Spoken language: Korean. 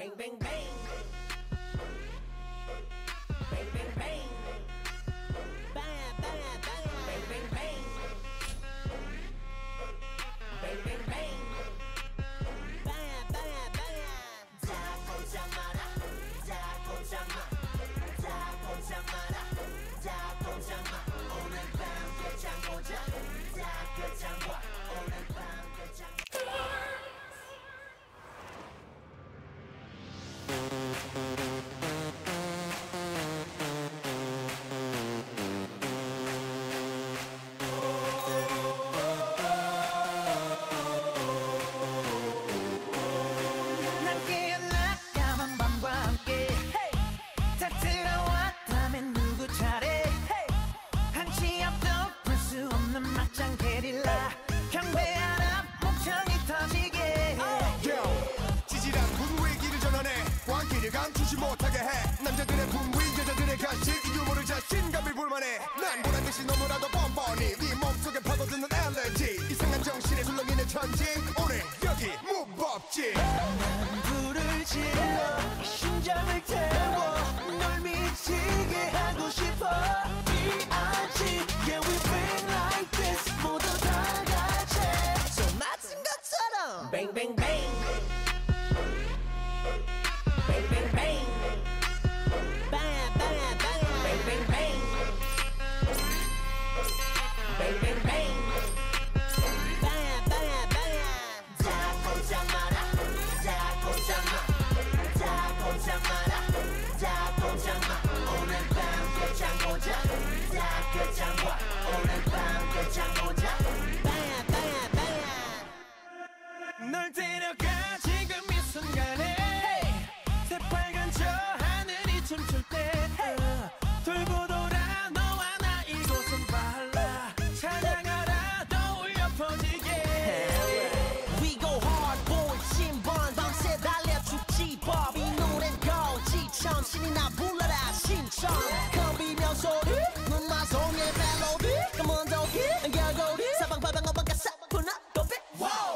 Bang bang bang. Bang bang bang. Bang bang bang. Bang bang bang. Bang bang bang. Bang bang bang. 다 보자 마라. 다 보자 마. 다 보자 마라. 다 보자 마. 오늘 밤 끝장 보자. 다 끝장 봐. 오늘 밤 끝장. 난 깨어나 까만 밤과 함께 다 들어왔다면 누구 차례 한치 앞도 볼 수 없는 막장 게릴라 경배 하나 목청이 터지게 지질한 분위기를 전환해 광기를 감추지 못하게 해 남자들의 분위 여자들의 가실 이 유머를 자신감을 불만해 난 보란듯이 너무나도 뻔뻔히 네 몸속에 파고드는 엘레지 이상한 정신에 술렁이는 천지 오늘 여기 무법지 난 불을 질러 심장을 태워 널 미치게 하고 싶어 B.I.G. Yeah we been like this 모두 다 같이 손 맞은 것처럼 Bang bang bang. Bang bang bang. Bang bang bang. Bang bang bang. Bang bang bang. Bang bang bang. 다 보자 마라. 다 보자 마. 다 보자 마라. 다 보자 마. 오늘 밤 끝장 보자. 다 끝장 봐. 오늘 밤 끝장 보자. Bang bang bang. 널 데려가 지금 이 순간에 새빨간 저 하늘이 춤출 때 돌고 돌아 너와 나 이곳은 발라 찬양하라 더 울려 퍼지게 We go hard boy 신번 밤새 달려 죽지 법 이 노래는 거지처럼 신이 나 불러라 신청 컴비명 소리 눈마송의 멜로디 검은 도기 연결고리 사방팔방 어방가 사뿐한 도배